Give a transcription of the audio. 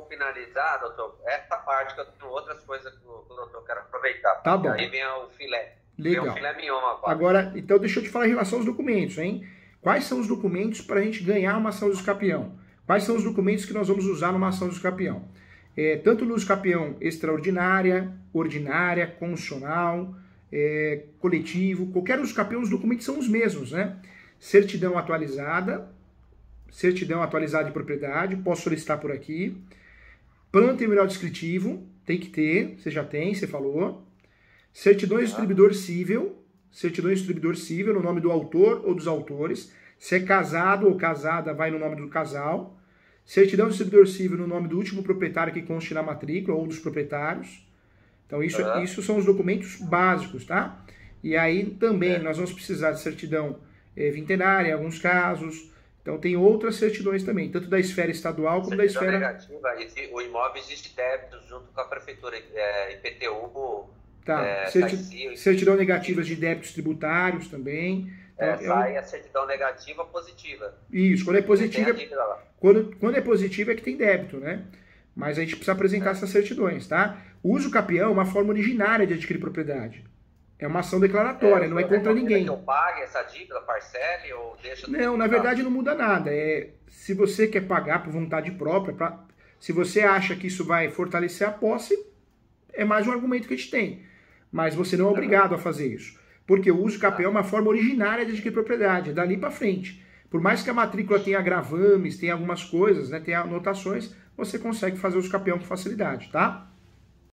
finalizar, doutor, essa parte que eu tenho outras coisas que o doutor quero aproveitar. Tá bom. Aí vem o filé. Legal. Vem o filé mignon agora. Agora, então deixa eu te falar em relação aos documentos, hein? Quais são os documentos para a gente ganhar uma ação de usucapião? Quais são os documentos que nós vamos usar numa ação de usucapião? Tanto no usucapião extraordinária, ordinária, constitucional, coletivo, qualquer usucapião, os documentos são os mesmos, né? Certidão atualizada de propriedade, posso solicitar por aqui. Plano terminal descritivo, tem que ter, você já tem, você falou. Certidão de distribuidor civil no nome do autor ou dos autores. Se é casado ou casada, vai no nome do casal. Certidão de distribuidor civil no nome do último proprietário que conste na matrícula ou dos proprietários. Então isso são os documentos básicos, tá? E aí também nós vamos precisar de certidão vintenária em alguns casos. Então tem outras certidões também, tanto da esfera estadual como da esfera... negativa, o imóvel existe débito junto com a prefeitura, IPTU... Tá, certidão negativa de débitos tributários também. Então, sai a certidão negativa positiva. Isso, quando é positiva, quando é positiva é que tem débito, né? Mas a gente precisa apresentar essas certidões, tá? O usucapião é uma forma originária de adquirir propriedade. É uma ação declaratória, não é contra ninguém. Que eu pague essa dívida, parcele ou deixa... Não, na verdade não muda nada. Se você quer pagar por vontade própria, se você acha que isso vai fortalecer a posse, é mais um argumento que a gente tem. Mas você não é obrigado a fazer isso. Porque o usucapião é uma forma originária de adquirir propriedade, é dali para frente. Por mais que a matrícula tenha gravames, tenha algumas coisas, né, tenha anotações, você consegue fazer o usucapião com facilidade, tá?